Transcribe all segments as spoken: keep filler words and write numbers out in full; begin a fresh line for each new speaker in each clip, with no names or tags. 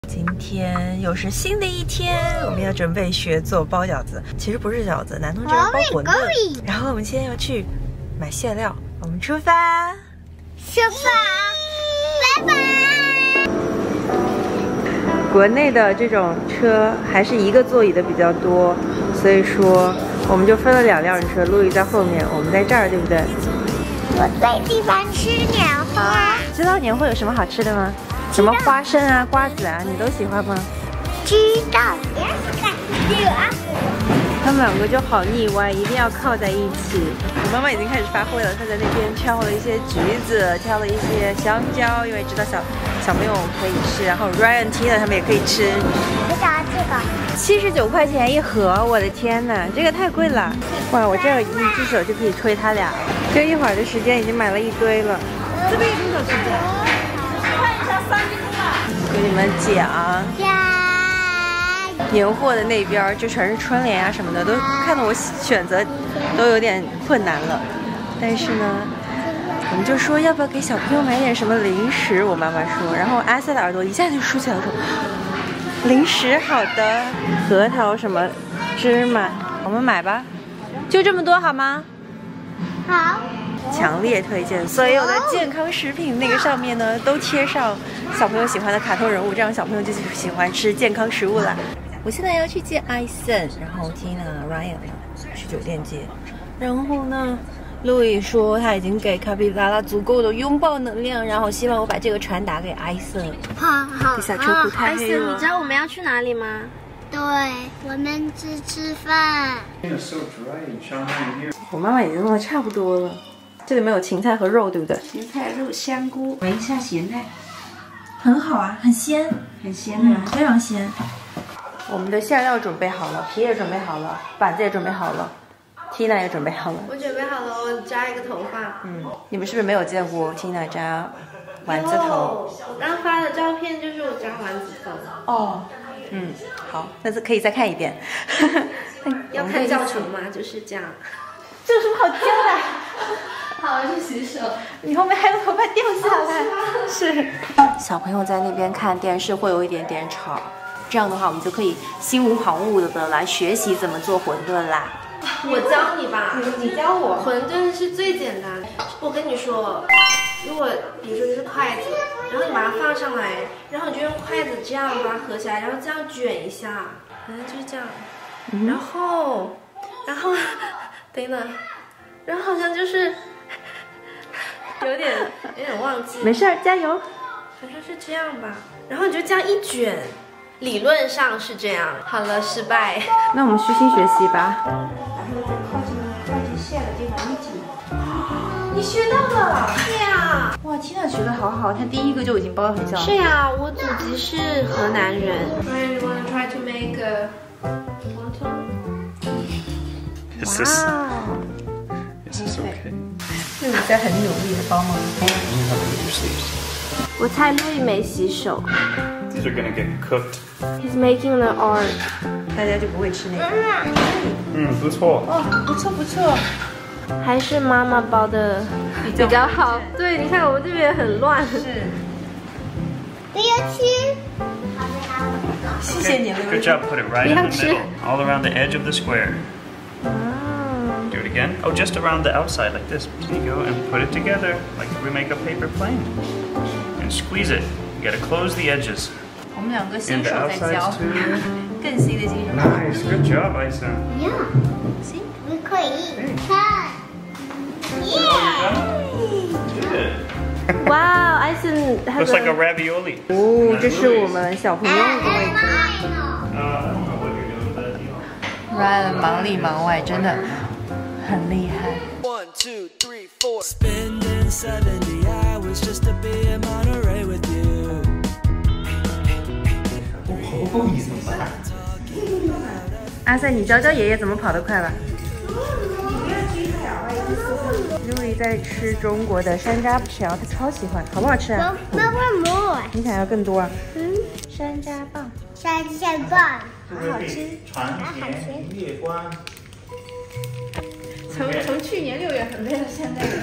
今天又是新的一天，我们要准备学做包饺子。其实不是饺子，南通这边包馄饨。然后我们现在要去买馅料，我们出发。
出发，拜拜。
国内的这种车还是一个座椅的比较多，所以说我们就分了两辆车，路易在后面，我们在这儿，对不对？
我最喜欢吃年花。
知道年货有什么好吃的吗？什么花生啊、瓜子啊，你都喜欢吗？
知道。
他们两个就好腻歪，一定要靠在一起。我妈妈已经开始发挥了，她在那边挑了一些橘子，挑了一些香蕉，因为知道小小朋友可以吃，然后 Ryan、Tina 他们也可以吃。
我想要这个，
七十九块钱一盒，我的天哪，这个太贵了！哇，我这一只手就可以推它俩，这一会儿的时间已经买了一堆了。这边有多少时间？看一下三斤了。给你们讲。年货的那边就全是春联啊什么的，都看得我选择都有点困难了。但是呢，我们就说要不要给小朋友买点什么零食？我妈妈说，然后阿瑟的耳朵一下就竖起来了，说零食好的，核桃什么芝麻，我们买吧，就这么多好吗？
好。
强烈推荐所有的健康食品，那个上面呢都贴上小朋友喜欢的卡通人物，这样小朋友就喜欢吃健康食物啦。我现在要去接艾森，然后 Tina、Ryan 去酒店接。然后呢，路易说他已经给卡比拉拉足够的拥抱能量，然后希望我把这个传达给艾森。
好好。
小车库太黑了。
艾森，你知道我们要去哪里吗？
对，我们只吃饭。
我妈妈已经弄得差不多了。这里面有芹菜和肉，对不对？
芹菜、肉、香菇，闻一下咸菜，
很好啊，很鲜，
很鲜的、啊
嗯，非常鲜。我们的馅料准备好了，皮也准备好了，板子也准备好了 ，Tina 也准备好了。
我准备好了，我扎一个头发。
嗯，你们是不是没有见过 Tina 扎丸子头？
我刚发的照片就是我扎丸子头。
哦，嗯，好，那是可以再看一遍。
要看教程吗？就是这样。
这有什么好教的？
好，我去洗手。
你后面还有头发掉下来。是。小朋友在那边看电视会有一点点吵，这样的话我们就可以心无旁骛的来学习怎么做馄饨啦。
我教你吧，
你教我。
馄饨是最简单。我跟你说，如果比如说这是筷子，然后你把它放上来，然后你就用筷子这样把它合起来，然后这样卷一下，好像就是这样。嗯、然后，然后，等等，然后好像就是。有点有点忘记，
没事儿，加油。
好像是这样吧，然后你就这样一卷，理论上是这样。好了，失败。
那我们虚心学习吧。
然后在靠近靠近馅的地方一挤。你学到了？是呀。
哇 ，Tina 学的好好，她第一个就已经包得很像。
是呀，我祖籍是河南人。Ryan, you wanna try to make a wonton?
Is this? Is this okay?
路易在很努力的包吗？
我猜路易没洗手。
These are gonna get cooked.
He's making the art.
大家就不会吃那个。
嗯，不错。
哦，不错不错。
还是妈妈包的比较好。对，你看我们这边很乱。是。
不要吃。
谢谢你，
Good job. Put it right in the middle, all around the edge of the square. Do it again. Oh, just around the outside like this. There you go, and put it together like we make a paper plane. And squeeze it. You gotta close the edges.
我们两个新
And
手
the
在教，
outsides too.
更新的新手。
Nice. Good job, Isa.
Yeah.
See?
我可以看。
Did it.
哇，艾森
Looks like a ravioli.
哦，这是我们小朋友的位置。
Uh, I don't know what you're doing with that deal.
Ryan 忙里忙外，真的很厉害。
One, two, three, four. Spending seventy hours just to be in Monterey with you.
阿塞，你教教爷爷怎么跑得快吧。路易在吃中国的山楂条，他超喜欢，好不好吃啊？
妈妈 more。
你想要更多啊？
嗯，
山楂棒，
山楂棒，
好好吃。
传年月光。
从从去年六月份背到现在。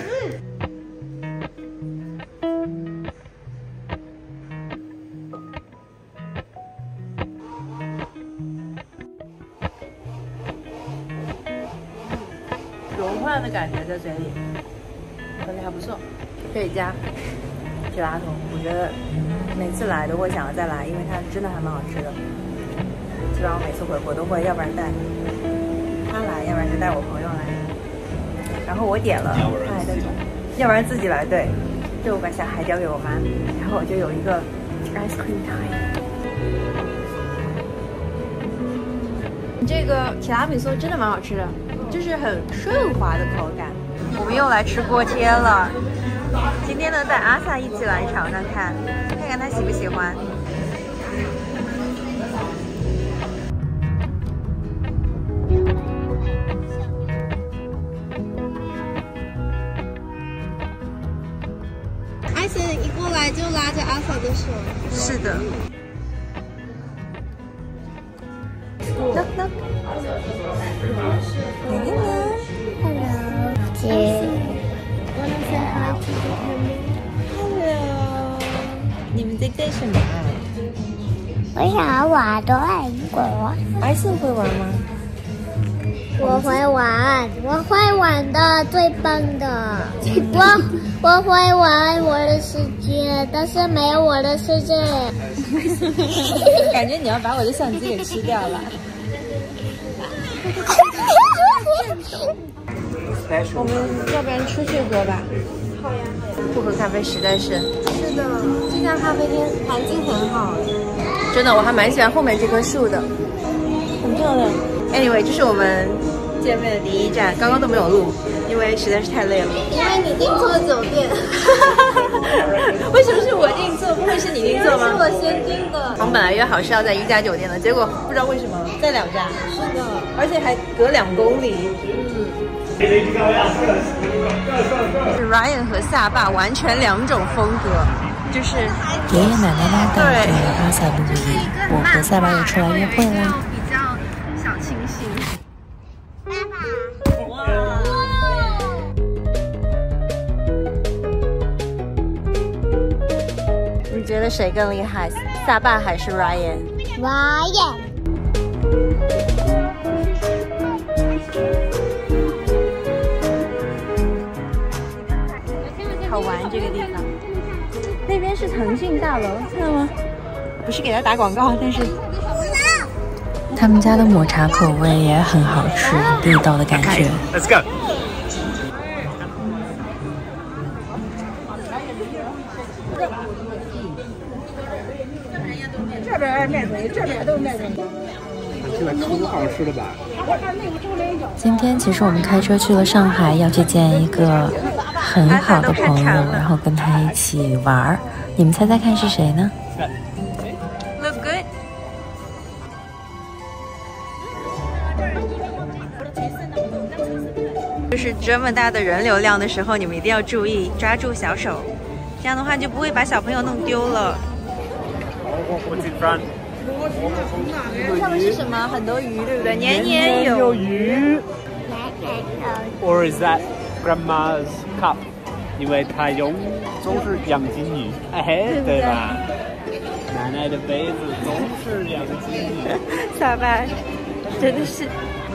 饭的感觉在嘴里，口味还不错。这一家吉拉头，我觉得每次来都会想要再来，因为它真的还蛮好吃的。基本上我每次回国都会，要不然带他来，要不然就带我朋友来。然后我点了，他还在点，要不然自己来。对，就我把小孩交给我妈，然后我就有一个 ice cream time。这个提拉米苏真的蛮好吃的，就是很顺滑的口感。我们又来吃锅贴了，今天呢带阿萨一起来尝尝看，看看他喜不喜欢。
而且一过来就拉着阿萨的手。
是的。Look, look. Hello.
Hello. Wanna say hi to the
Hello. 你们在干什么啊？
我想要玩多爱英国。
艾森会玩吗？
我会玩，我会玩的，最棒的。我我会玩我的世界，但是没有我的世界。
感觉你要把我的相机给吃掉了。我们要不然出去喝吧？好呀。不喝咖啡实在是。是的，这家咖啡店环境很好，真的，我还蛮喜欢后面这棵树的，很漂亮。Anyway， 这是我们见面的第一站，刚刚都没有录，因为实在是太累了。
因为你订错酒店。
为什么是我订错？不会是你订错吗？
是我先订的。
我们本来约好是要在一家酒店的，结果不知道为什么在两家。是的，而且还隔两公里。嗯。是 Ryan 和萨爸完全两种风格，就是
爷爷奶奶拉倒着阿萨露营，我和萨爸又出来约会啦。
比较小清新。
爸爸。哇！
你觉得谁更厉害，萨爸还是 Ryan？Ryan。好玩这个地方，那边是腾讯大楼，看到吗？不是给他打广告，但是
他们家的抹茶口味也很好吃，地道的感觉。
Let's go。
这边卖东西，这边都卖东西。
这个挺好吃的吧？
今天其实我们开车去了上海，要去见一个很好的朋友，然后跟他一起玩儿。你们猜猜看是谁呢
？Look good。就是这么大的人流量的时候，你们一定要注意抓住小手，这样的话就不会把小朋友弄丢了。
What's in front？
上面是什么？很多鱼，对不对？年年有余。
Or is that grandma's cup？ 因为它有总是养金鱼，哎，对吧？奶奶的杯子总是养金鱼。
萨爸，真的是，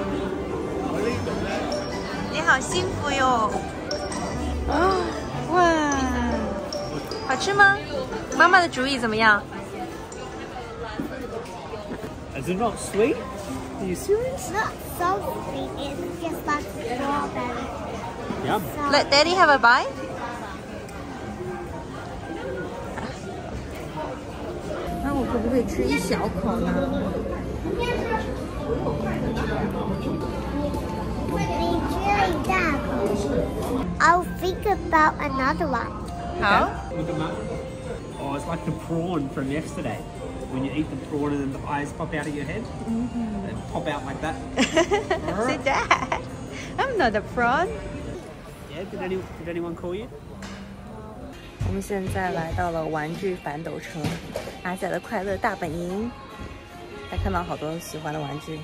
你好幸福哟！哦，哇，好吃吗？妈妈的主意怎么样？
Is it not sweet? Are you serious?
Not so sweet. It's just like strawberry.
Yum.
Let Daddy have a bite. 那我可不可以吃一小口呢？
你吃一大口。I'll think about another one.
好。
Look at that. Oh, it's like the prawn from yesterday. When you eat the prawn and then the eyes pop out of your head, mm-hmm. They pop out like that.
Say that. I'm not a prawn.
Yeah, did, any, did anyone call you?
我们现在来到了玩具反斗车，阿仔的快乐大本营。还看到好多喜欢的玩具。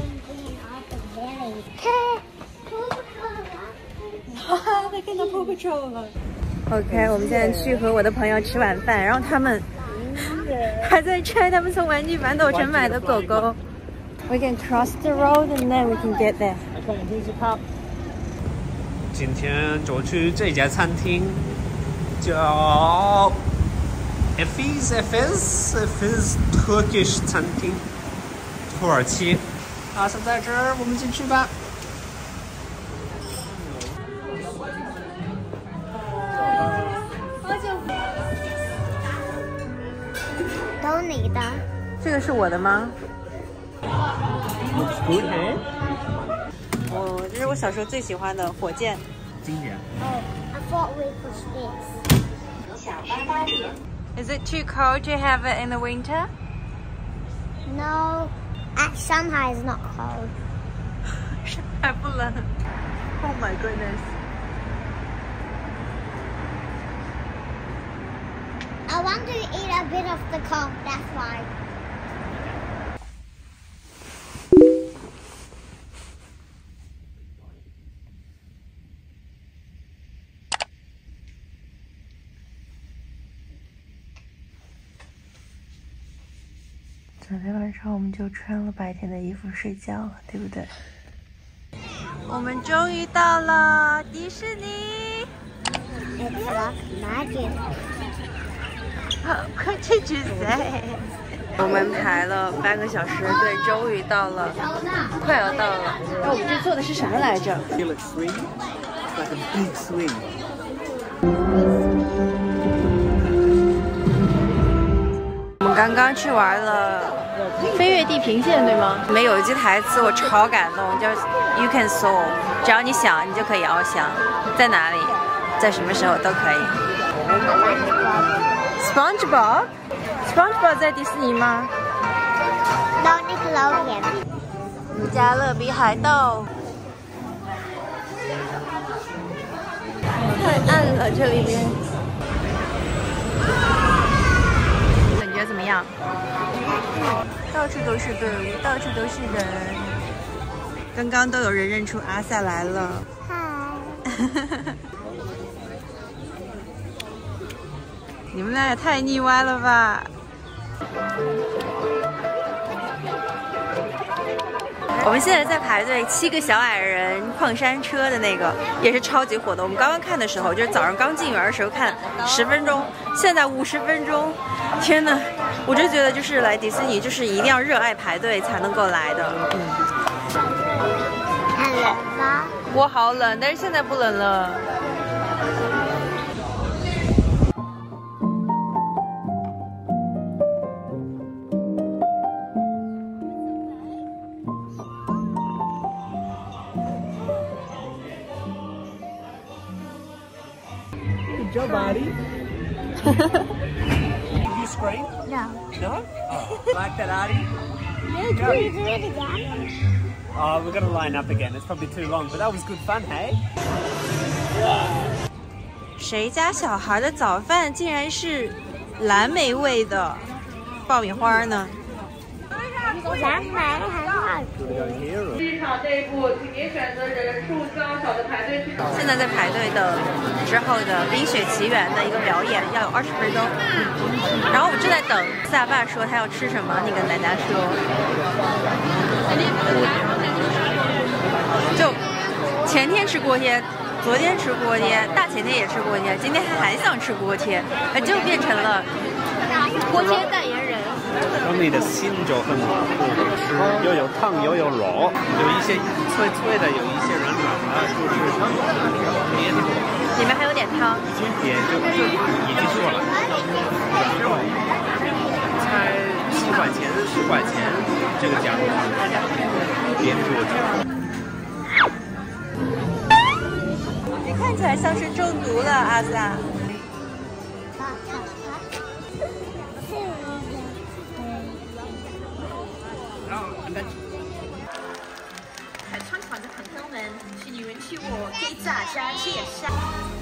哈哈，他看到 Paw Patrol 了。OK， 我们现在去和我的朋友吃晚饭，然后他们。 还在拆他们从玩具反斗城买的狗狗。We can cross the road and then we can get there.
Okay, here's your cup. 今天就去这家餐厅，叫 Efes Efes Efes Turkish 餐厅，土耳其。阿萨在这儿，我们进去吧。
都你的。
这个是我的吗？
Looks good, hey?
哦，这是我小时候最喜欢的火箭。
经典。
Oh, I thought we pushed this.
Is it too cold to have it in the winter?
No, at Shanghai it's not cold.
还不冷。Oh my goodness.
I want to eat a bit of the cold, that's why.
昨天晚上我们就穿了白天的衣服睡觉了，对不对？
我们终于到了迪士尼。
It's like magic.
快去举谁？我们排了半个小时，对，终于到了，快要到了。哎，我们这坐的是啥来着
Feel it swing? It's like a big swing.
我们刚刚去玩了飞越地平线，对吗？里面有一句台词我超感动，叫 "You can soar"， 只要你想，你就可以翱翔，在哪里，在什么时候都可以。SpongeBob，SpongeBob 在迪士尼吗
No, Nickelodeon.
加勒比海盗。太暗了，这里面。感觉怎么样？到处都是队伍，到处都是人。刚刚都有人认出阿萨来了。
Hi.
你们俩也太腻歪了吧！我们现在在排队七个小矮人矿山车的那个，也是超级火的。我们刚刚看的时候，就是早上刚进园的时候看十分钟，现在五十分钟。天呐，我就觉得就是来迪士尼就是一定要热爱排队才能够来的。嗯。
很冷吗？
我好冷，但是现在不冷了。
Good job, Artie. Did you scream?
No.
No? Oh, like that, Artie?
No, can we do it again?
Oh, we're going to line up again. It's probably too long, but that was good fun, hey?
谁家小孩的早饭竟然是蓝莓味的爆米花呢？
蓝莓很好吃。
机场这一步，请您选择人数较少的排队去。
现在在排队的之后的《冰雪奇缘》的一个表演要有二十分钟，然后我们正在等萨爸说他要吃什么，你跟大家说。就前天吃锅贴，昨天吃锅贴，大前天也吃锅贴，今天还想吃锅贴，呃，就变成了锅贴代言人。
然后你的心就很不好吃，又有烫又有软，有一些脆脆的，有一些软软的，就是黏的。
里面还有点汤。
也就就已经做了。才四块钱，十块钱这个价格，别做这。
你看起来像是中毒了，阿萨。
海川厂的朋友们，请你们替我给大家介绍。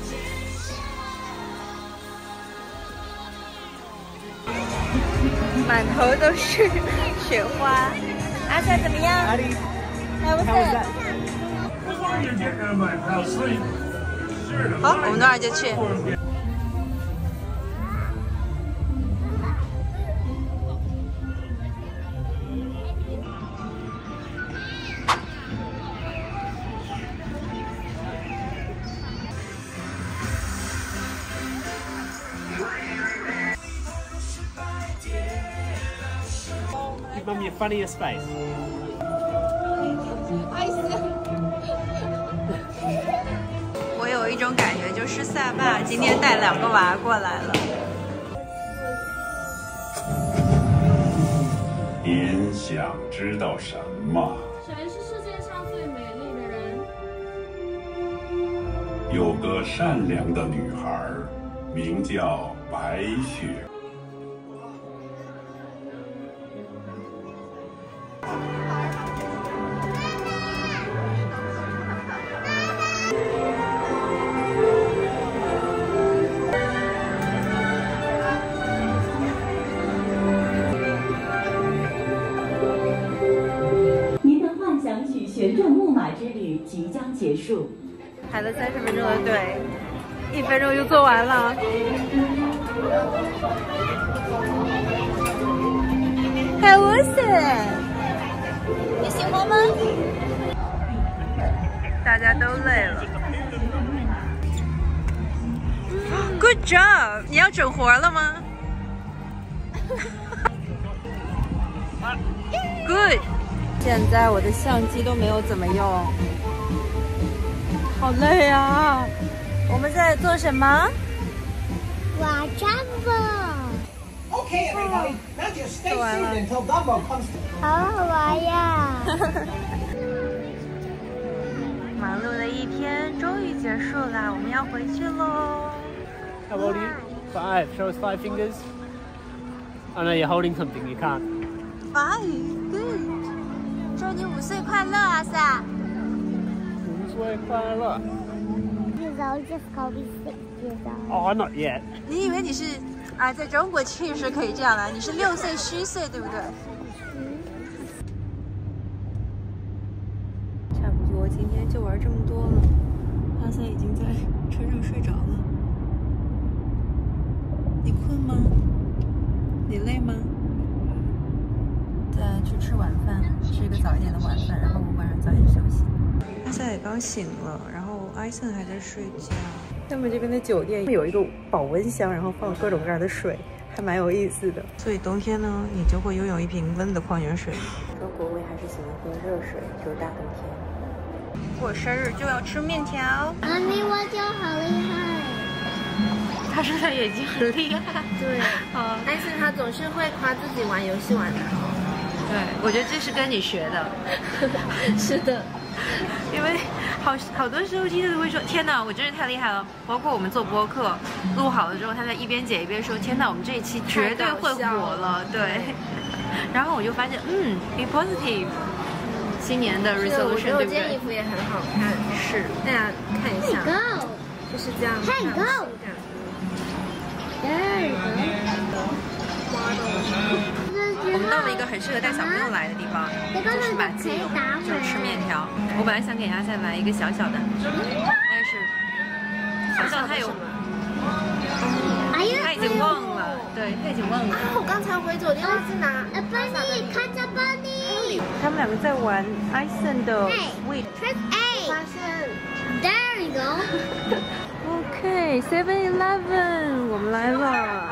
满头都是雪花，阿萨怎么样？还不错。好，我们等会儿就去。
Mum, your funniest face.
我有一种感觉，就是萨爸今天带两个娃过来了。
您想知道什么？
谁是世界上最美丽的人？
有个善良的女孩，名叫白雪。
旋转木马之旅即将结束，
排了三十分钟的队，一分钟就做完了。太无耻！你喜欢吗？大家都累了。Good job！ 你要整活了吗？Good。现在我的相机都没有怎么用，好累啊！我们在做什么？
玩 Jumbo。
Okay, everybody, now just stay seated until Dumbo comes.
好好玩呀！
忙碌的一天终于结束啦，我们要回去喽。
How old are you? Five. Show us five fingers. Oh no, you're holding something. You can't.
Five. Good. 祝你五岁快乐啊，萨！
五岁快乐。
Years old, just call me six years old.
Oh, not yet.
你以为你是啊，在中国确实可以这样的，你是六岁虚岁，对不对？差不多，今天就玩这么多了。阿萨已经在车上睡着了。你困吗？你累吗？再去吃晚饭，吃一个早一点的晚饭，然后晚上早点休息。阿萨也刚醒了，然后艾森还在睡觉。他们这边的酒店有一个保温箱，然后放各种各样的水，还蛮有意思的。所以冬天呢，你就会拥有一瓶温的矿泉水。说国威还是喜欢喝热水，就是大冬天。过生日就要吃面条。
妈咪，我就好厉害。
他说他眼睛很厉害。
对，
啊，
但是他总是会夸自己玩游戏玩的好。
对，我觉得这是跟你学的。
是的，
因为好好多时候听他都会说：“天哪，我真是太厉害了！”包括我们做播客录好了之后，他在一边剪一边说：“天哪，我们这一期绝对会火了。”对。然后我就发现，嗯 ，be positive。新年的 resolution 对不对？
我觉得我这件衣服也很好看，
是，
大家看一下，
Go，
就是这样。
Hey go。There you go。
我们到了一个很适合带小朋友来的地方，就是马基隆，就是吃面条。我本来想给阿塞来一个小小的，但是好像他有，他已经忘了，对，他已经忘了。
我刚才回走，忘记拿。
Bunny， 看着 Bunny。
他们两个在玩艾森的 Switch。
A。
发现
There you go。
OK， Seven Eleven， 我们来了。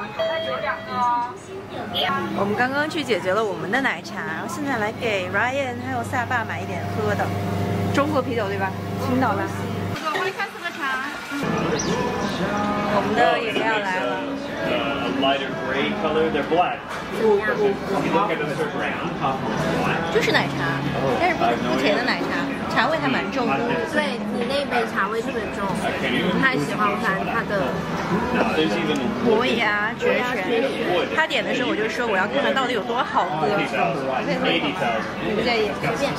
我们刚刚去解决了我们的奶茶，然后现在来给 Ryan 还有萨爸买一点喝的，中国啤酒对吧？青岛的。
我会开什么茶？
我们的饮料来了。
A lighter gray color, they're black. If you look at them, they're brown.
就是奶茶，但是不不甜的奶茶，茶味还蛮重的。
对你那杯茶味特别重，不太喜欢它它的
磨牙绝权。他点的时候我就说我要看看到底有多好喝。你不介意？随便。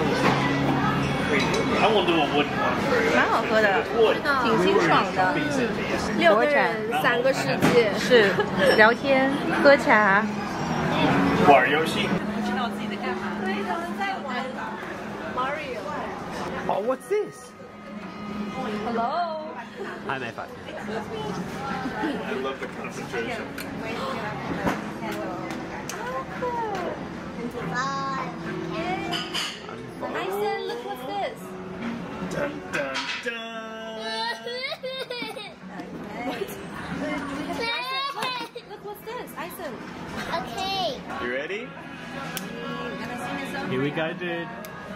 蛮好喝的，挺清爽的。
六个人三个世界，
是聊天喝茶
玩游戏。
不知道自己在干嘛。对，他们在玩 Mario。
Oh, what's this?
Hello.
还没发现。
I love the concentration.
I said, look what's this.
Dun, dun, dun.
Look what's this, Ison.
Okay.
You ready?
Here we go, dude.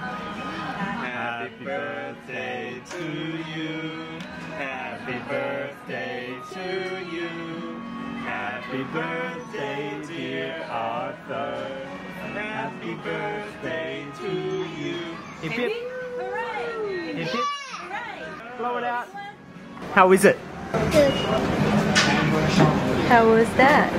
Happy birthday to you. Happy birthday to you. Happy birthday, dear Arthur. Happy birthday to you. Hip hip. Hooray! Hip hip. Hooray! Blow it out. How is it?
Good.
How was that?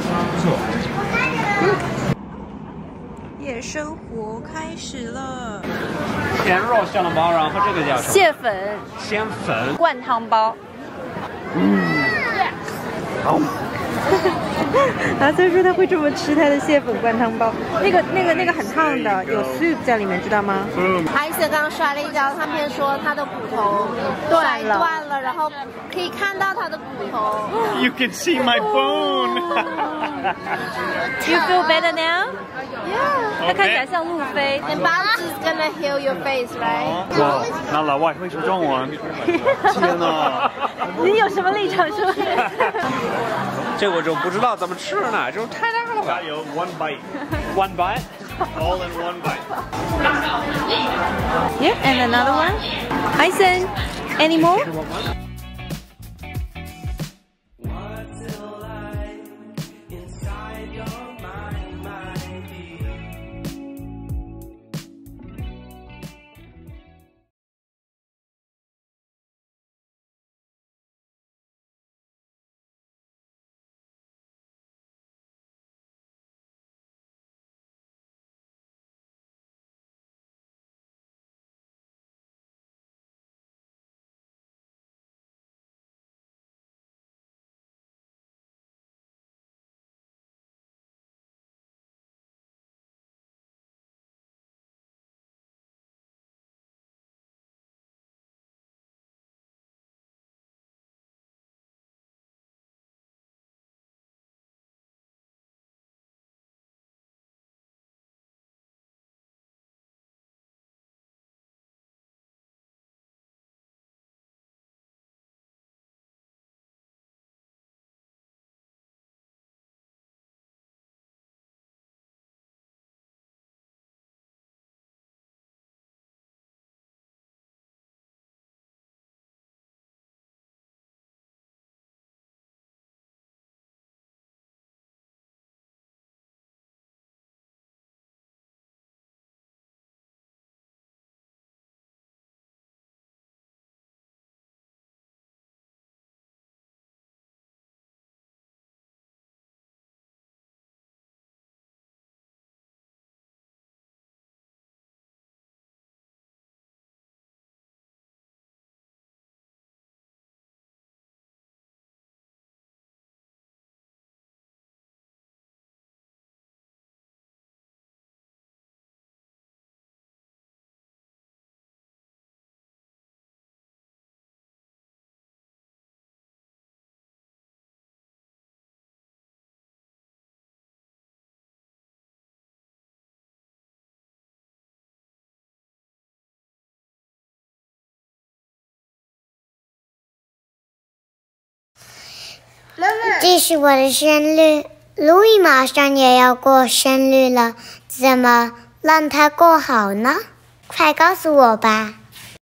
夜生活开始了。
鲜肉小笼包，然后这个叫什么？
蟹粉。
鲜粉。
灌汤包。
嗯。好。
阿森说他会这么吃他的蟹粉灌汤包，那个、那个、那个很烫的，有 soup 在里面，知道吗？
艾森刚刚摔了一跤，他们说他的骨头摔断了，然后可以看到他的骨头。
You can see my bone.
You feel better now?
Yeah.
他看起来像路飞。
And bounce is gonna heal your face, right?
哇，那老外会说中文。天哪！
你有什么立场说？
这我就不知道怎么吃呢，就是太大了吧。加油 ，one bite, one bite, all in one bite.
Yeah, and another one. Ison, any more?
Mama. 这是我的生日，路易马上也要过生日了，怎么让他过好呢？快告诉我吧。